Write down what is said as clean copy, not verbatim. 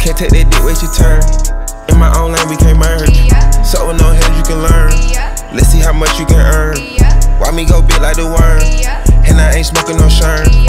Can't take that dick, wait your turn. In my own lane, we can't merge. So with no head, you can learn. Let's see how much you can earn. Why me go big like the worm? And I ain't smoking no shirt.